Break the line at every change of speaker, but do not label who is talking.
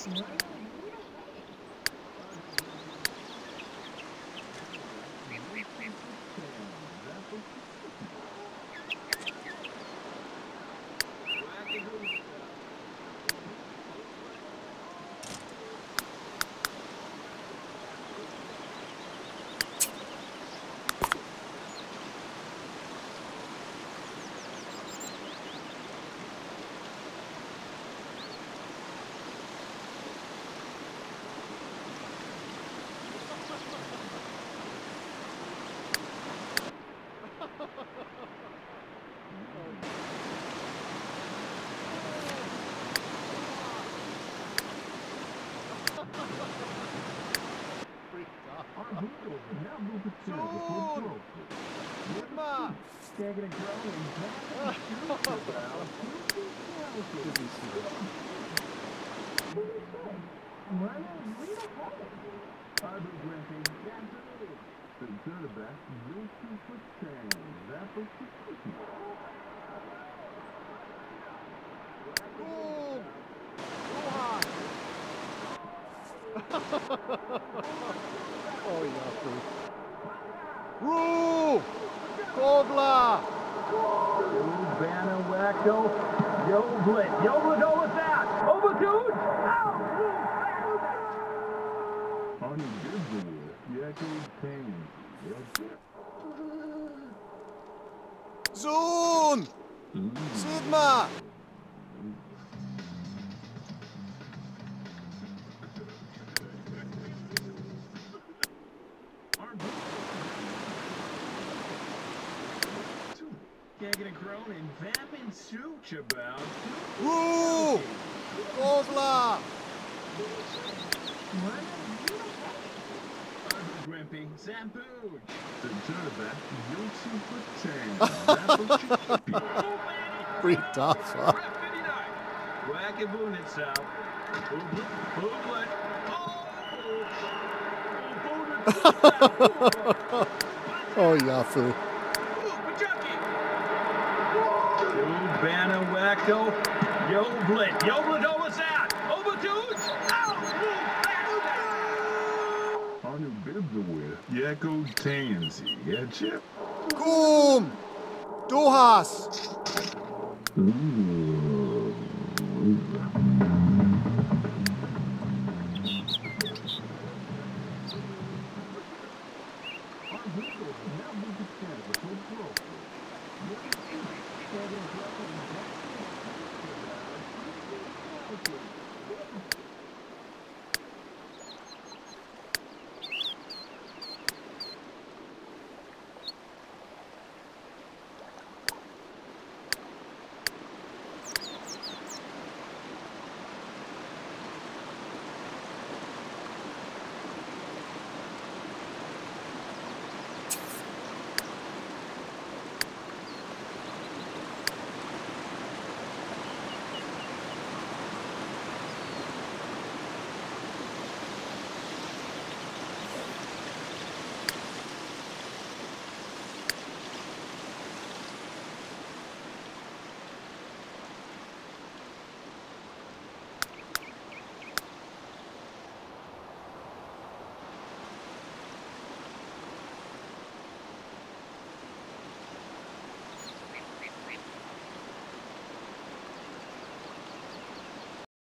Oh ja, cool. Woo! Kogla!
Banner Wacko. Yo, Blit. Yo, go with that. Over dude. On your good Yakko pain.
Zoon! Sigma!
Can't get a groan and vamping such about.
Woo! Kogla!
Grimpy, Zambooge.
Pretty tough, huh?
Wackaboon itself.
Oh, Yafu.
Banner Wacko. Yo, Blit. Yo, Blit, what's that? Over dudes. On your bibberware. Yakko Tansy. Yeah, Chip.
Boom! Du hast!
Ooh.